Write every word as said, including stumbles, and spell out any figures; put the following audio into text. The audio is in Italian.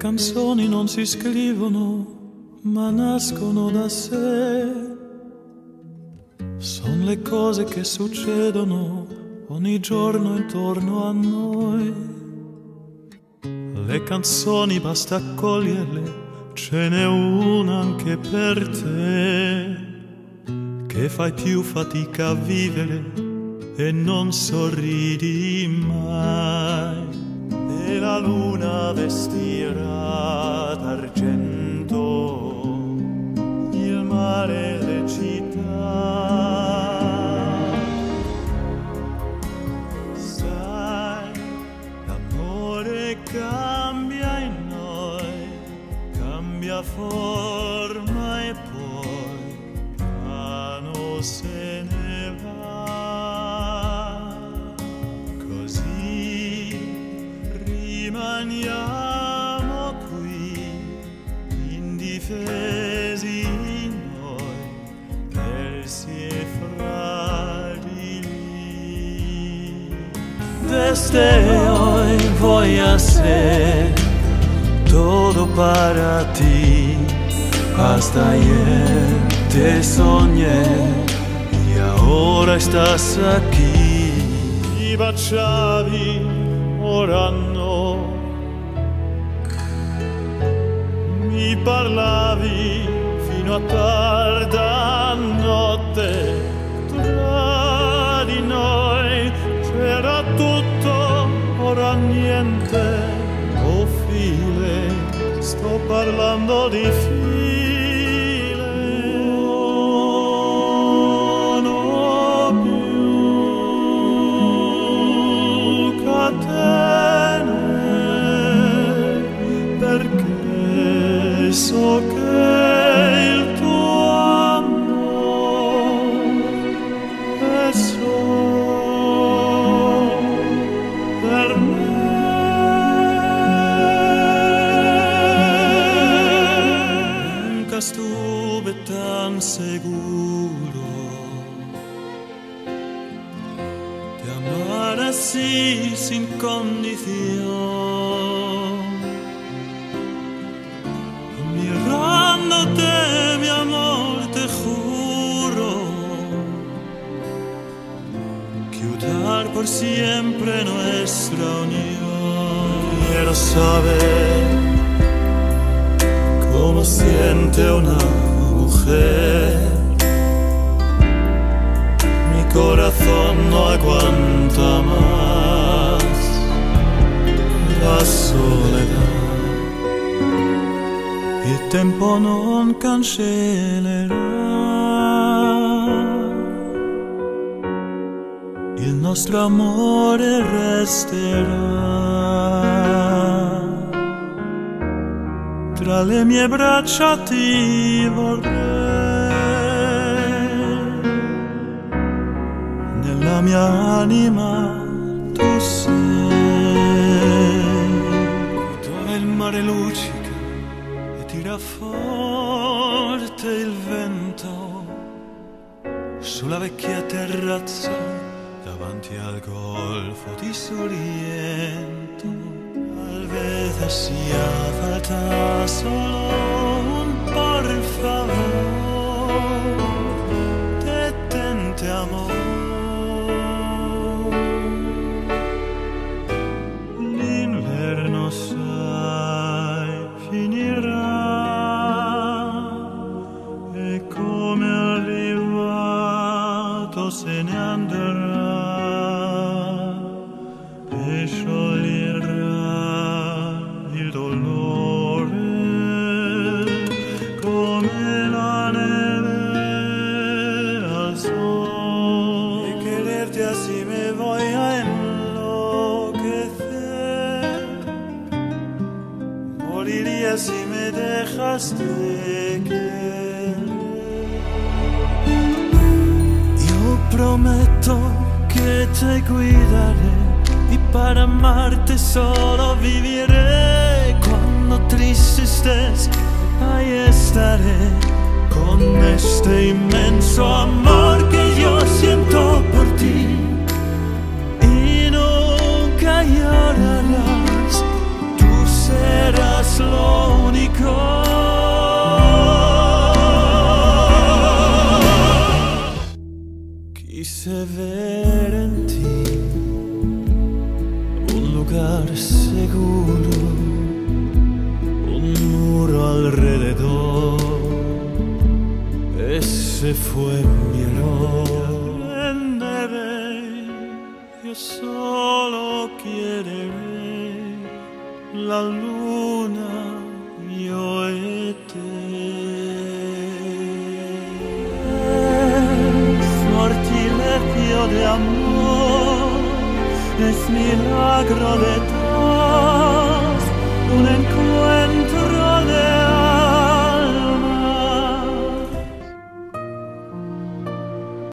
canzoni non si scrivono, ma nascono da sé. Sono le cose che succedono ogni giorno intorno a noi. Le canzoni basta accoglierle, ce n'è una anche per te, che fai più fatica a vivere e non sorridi mai. E la luna vestirà d'argento il mare e le città. Sai, l'amore cambia in noi, cambia forma e poi piano se ne va. Così rimaniamo qui, indifesi noi, persi e fragili. Desde hoy voy a ser todo para ti. Hasta ayer te soñé y ahora estás aquí. Mi baciavi, ora no. Mi parlavi fino a tarda notte. Tra di noi c'era tutto, ora niente. Oh file, sto parlando di file. Non ho più catene, perché so che il tuo amore è solo per me. Nunca estuve tan seguro de amar así sin condición. Mirándote, mi amor, te juro, quitar por siempre nuestra unión. Quiero saber cómo siente una mujer. Mi corazón no aguanta más la soledad. Il tempo non cancellerà il nostro amore, resterà. Tra le mie braccia ti vorrei, nella mia anima tu sei. Dove il mare luccica e tira forte il vento sulla vecchia terrazza davanti al golfo di Sorrento. Tal vez hacía falta solo un por favor, detente amor. L'inverno sai finirà e come è arrivato se ne andrà e scioglierà il dolore come la neve al sol. E quererte así me voy a enloquecer, moriría si me dejas de querer. Yo prometo que te cuidaré y para amarte solo viviré. Cuando triste estés, ahí estaré con este inmenso amor que yo siento por ti. Y nunca llorarás, tú serás lo Quise ver en ti un lugar seguro, un muro alrededor. Ese fue mi error. Prendere, io solo chiederei la luna, io e te. Sortilegio de amor, es milagro detrás, un encuentro